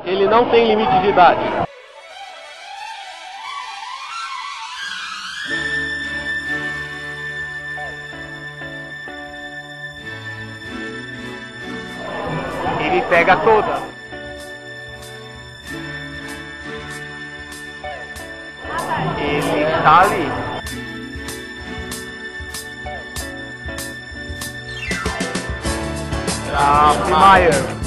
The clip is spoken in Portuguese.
Ele não tem limite de idade. Ele pega toda. Ele está ali. Meyer.